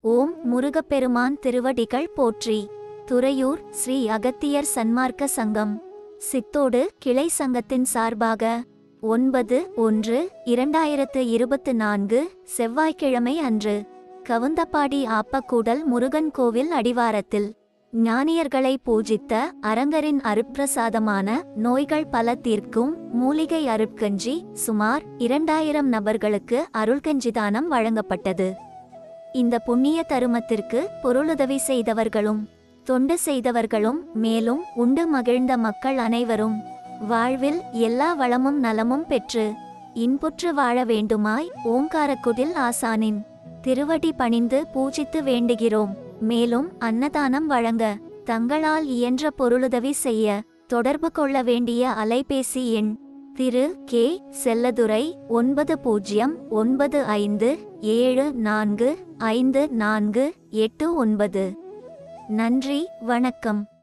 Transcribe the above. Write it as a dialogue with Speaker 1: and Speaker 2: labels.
Speaker 1: ஓம் முருகப்பெருமான் திருவடிகள் போற்றி. துறையூர் ஸ்ரீ அகத்தியர் சன்மார்க்க சங்கம் சித்தோடு கிளை சங்கத்தின் சார்பாக 9/1/2024 செவ்வாய்க்கிழமை அன்று கவுந்தப்பாடி ஆப்பக்கூடல் முருகன் கோவில் அடிவாரத்தில் ஞானியர்களை பூஜித்த அரங்கரின் அருட்பிரசாதமான நோய்கள் பல தீர்க்கும் மூலிகை அருட்கஞ்சி சுமார் 2000 நபர்களுக்கு அருள்கஞ்சிதானம் வழங்கப்பட்டது. இந்த புண்ணிய தருமத்திற்கு பொருளுதவி செய்தவர்களும் தொண்டு செய்தவர்களும் மேலும் உண்டு மகிழ்ந்த மக்கள் அனைவரும் வாழ்வில் எல்லா வளமும் நலமும் பெற்று இன்புற்று வாழ வேண்டுமாய் ஓங்காரக்குடில் ஆசானின் திருவடி பணிந்து பூஜித்து வேண்டுகிறோம். மேலும் அன்னதானம் வழங்க தங்களால் இயன்ற பொருளுதவி செய்ய தொடர்பு கொள்ள வேண்டிய அலைபேசி எண் திரு கே. செல்லதுரை 9095745489. நன்றி, வணக்கம்.